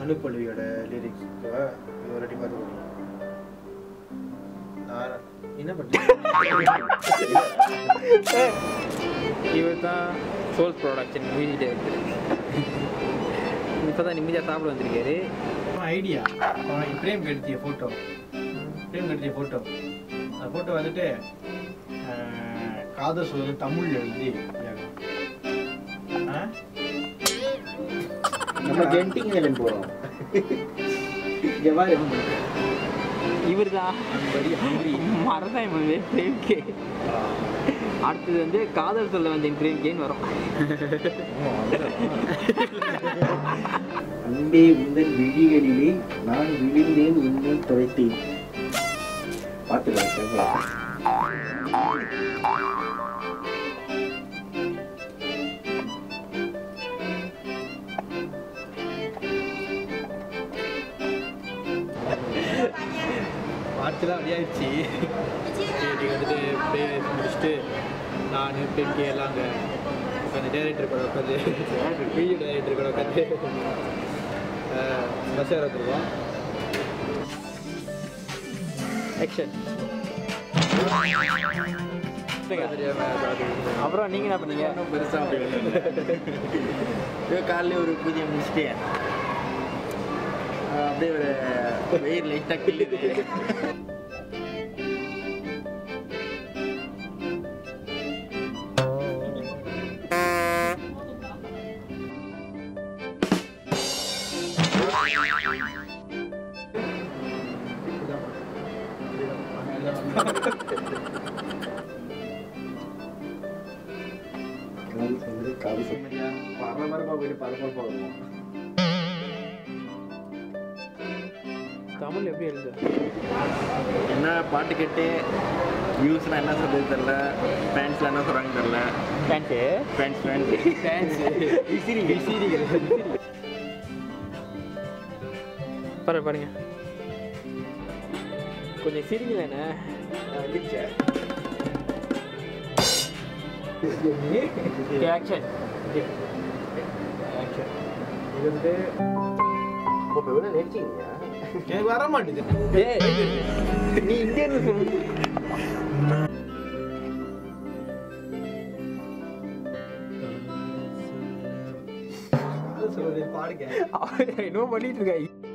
அனுப்பொழியோட lyrics இது ஒரு பார்த்து நான் என்ன பண்ணுறேன் இவர் தான் சோல் ப்ரொடக்ஷன் மியூசிக் டைரக்டர். இப்போ தான் நிம்மதியாக சாப்பிட வந்திருக்காரு. ஐடியா பிரேம் எடுத்திய ஃபோட்டோ அந்த ஃபோட்டோ வந்துட்டு காதல் சொல்ல தமிழில் எழுதி நம்ம ஜென்டிங் வேலைன்னு போகிறோம். எவ்வாறு இவர் தான் மறதான் பிரேம்கே. அடுத்தது வந்து காதல் சொல்ல வந்தேன் பிரேம்கேன்னு வரும். அன்பே உந்தன் விழிகளிலே நான் விழுந்தேன் உன்னை துவைத்தேன். பார்த்துக்கலாம் பாட்டுலாம் அப்படியாச்சு. வந்துட்டு முடிச்சுட்டு நான் பிரேம்கே எல்லாம் அங்கே உட்காந்து டைரக்டர் கூட உட்காந்து வீடியோ டைரக்டர் கூட உட்காந்து பஸ் ஏற வந்துருக்கோம். ஆக்ஷன். அப்புறம் நீங்கள் என்ன பண்ணீங்க? பெருசாக காலையில் ஒரு பூஜை முடிச்சுட்டு அப்படியே ஒரு வெயில் லைட்டாக கிள்ளுது. தமிழ் எப்படி எழுது? என்ன பாட்டு கேட்டு வியூஸ்லாம் என்ன சொல்றது தெரியல, ஃபேன்ஸ்லாம் என்ன சொல்கிறாங்க தெரியல. பாருங்க கொஞ்சம் சிரிக்கலண்ணே. ஆக்ஷன். இது வந்து எனக்கு வர மாட்டேங்குது. நீ இங்கே சொல்றது பாடுங்க. என்ன பண்ணிட்டு இருக்க?